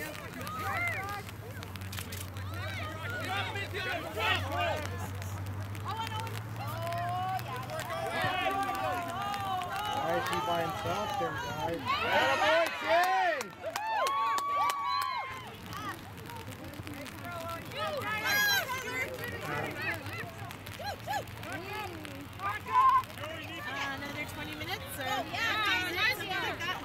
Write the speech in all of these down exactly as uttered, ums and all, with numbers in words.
Why is he by himself there, guys? Attaboy, Shane! Uh, another twenty minutes? Or? Oh, yeah. Something like that.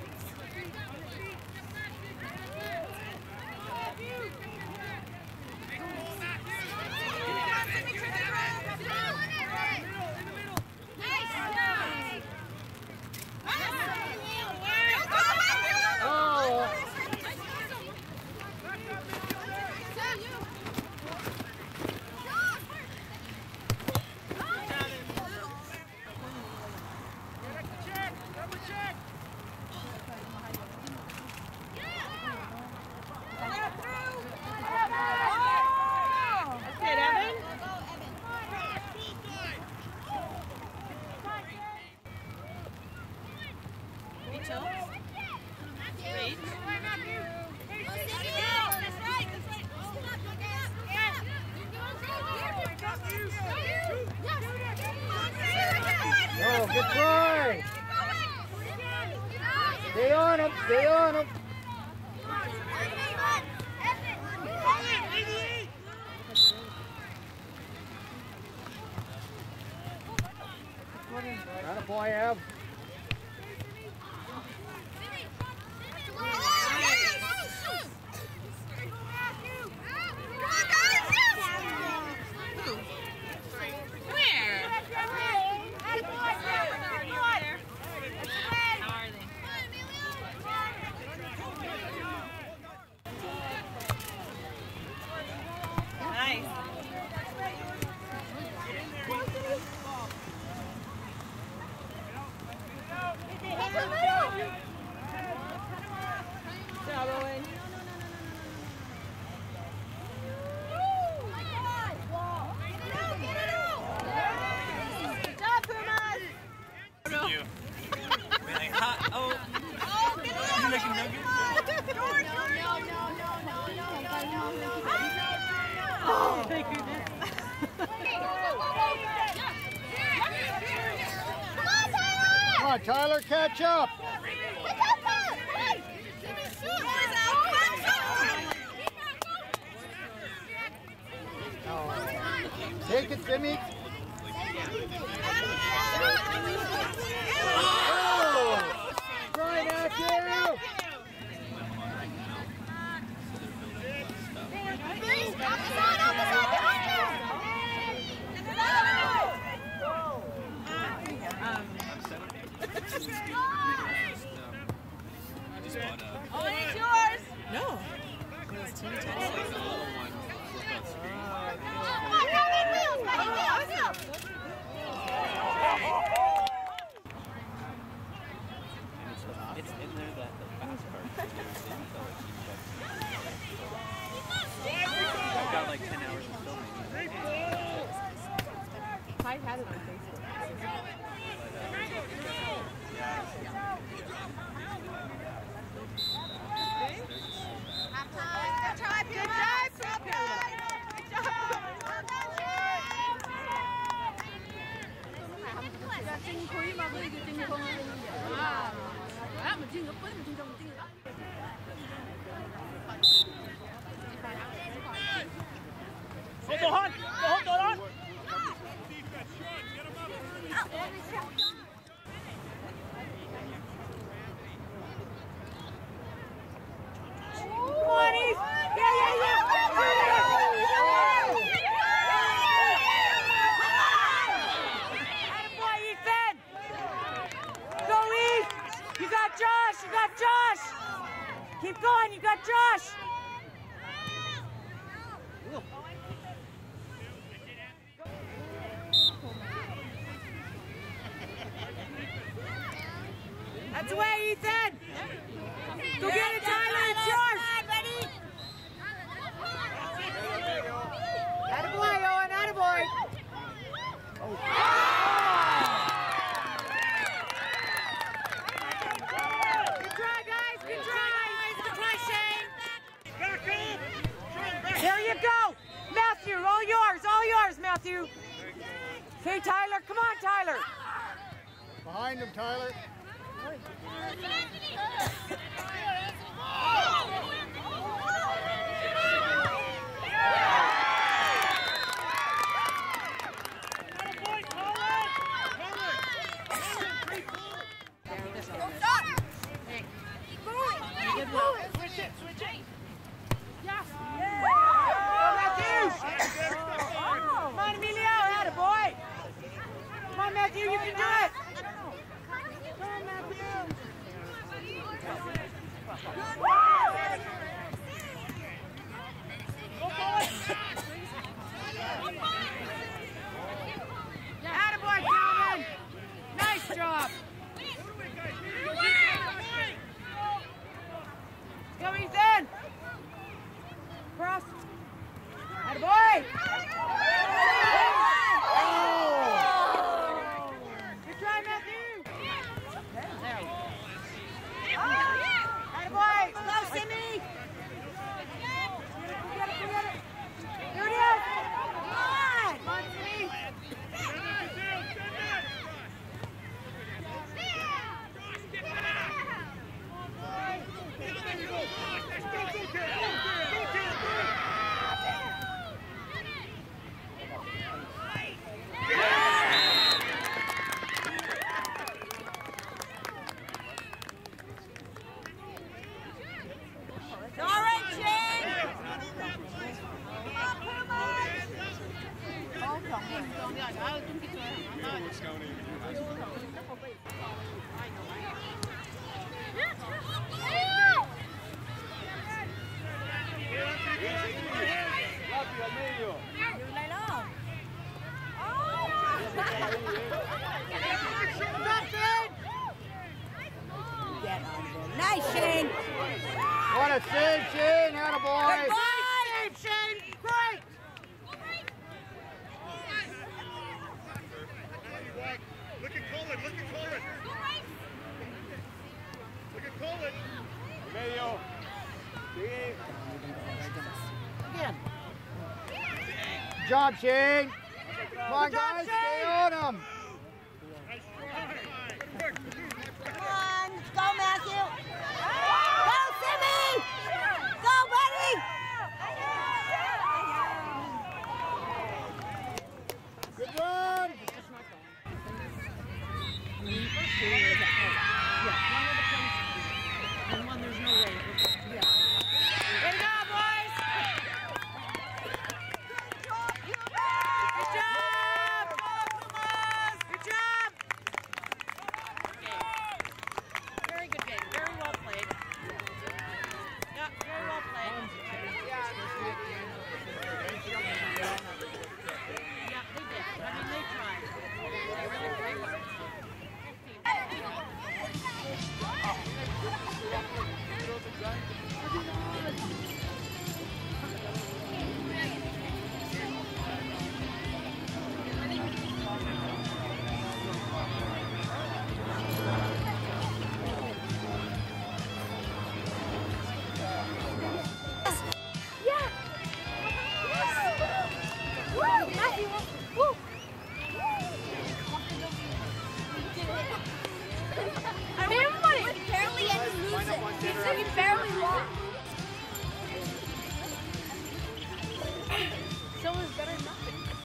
Oh, good try! Stay on him, stay on him! Attaboy, Ev. Come on, Tyler, catch up. Oh. Take it, Timmy. Oh! Right at you. Oh, it's yours! No. It was team tennis. It's in there that the fast part. I've got like ten hours of filming. I had it on Facebook. Good try, good job, good job. Go, go, Hunt! Go, Hunt, go, Hunt! Josh, you got Josh! Keep going, you got Josh! That's away, Ethan! Go get it, Tyler, it's yours! Attaboy, Owen, attaboy! Oh. Good try, guys, good try! Good try, Shane! Matthew. Okay, Tyler. Come on, Tyler. Behind him, Tyler. Switch it, switch it. Yes. Yeah. Matthew. Come on, Emilio. Atta boy. Come on, Matthew. You can do it. Come on, Matthew. Atta boy, Calvin. Nice job. Go, Ethan! Cross. Atta boy! Oh! Good try, Matthew! There. Atta boy! Go, Simi! Forget it, forget it! Here it is! Come on! Come on, Simi! Nice, Shane. What a save, Shane. Atta boy. Good save, Shane. Great. Look at Colin, look at Colin. Look at Colin. Medio. Again. Good job, Shane. Come on, Good job, guys. Shane. Stay on him.